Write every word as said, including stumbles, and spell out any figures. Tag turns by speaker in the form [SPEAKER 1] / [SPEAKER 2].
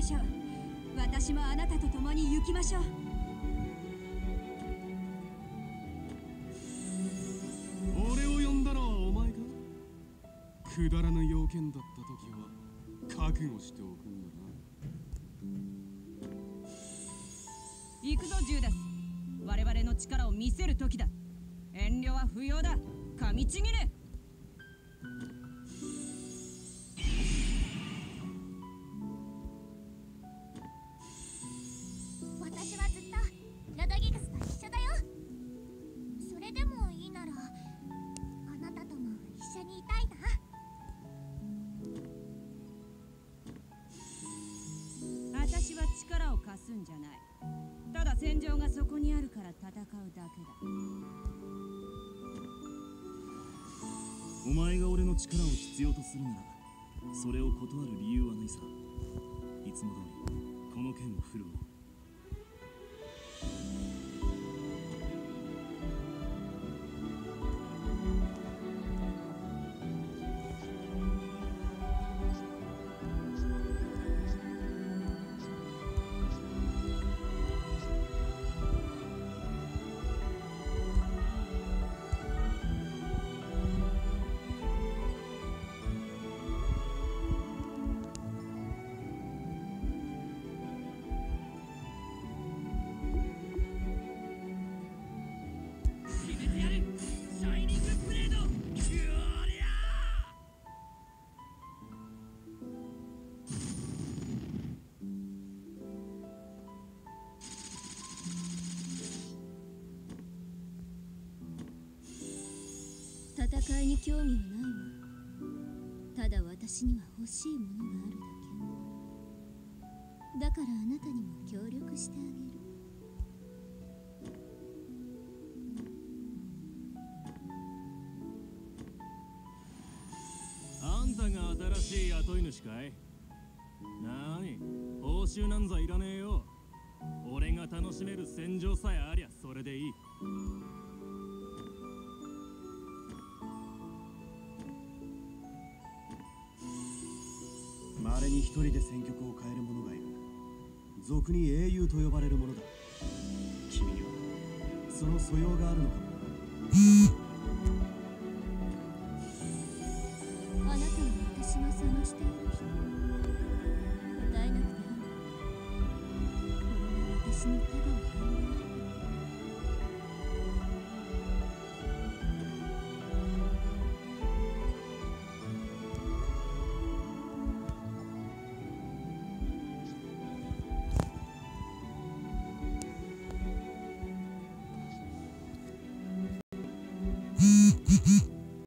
[SPEAKER 1] しょう。私もあなたと共に行きましょう。
[SPEAKER 2] 俺を呼んだのはお前か。くだらぬ要件だった時は覚悟しておくんだな。
[SPEAKER 1] 行くぞジューダス。我々の力を見せる時だ。遠慮は不要だ。噛みちぎれ。
[SPEAKER 3] 私はずっとロドギグスと一緒だよ。それでもいいならあなたとも一緒にいたいな。
[SPEAKER 1] 私は力を貸すんじゃない。ただ戦場がそこにあるから戦うだけだ。
[SPEAKER 4] お前が俺の力を必要とするならそれを断る理由はないさ。いつも通りこの剣を振るおう。
[SPEAKER 5] 戦いに興味はないわ。ただ私には欲しいものがあるだけ。だからあなたにも協力してあげる。
[SPEAKER 4] あんたが新しい雇い主かい。なに報酬なんざいらねえよ。俺が楽しめる戦場さえありゃそれでいい。
[SPEAKER 6] 稀に一人で戦局を変える者がいる。俗に英雄と呼ばれるものだ。君にはその素養があるのかも。
[SPEAKER 5] あなたは私が探している人。答えなくていいわ。これが私のただの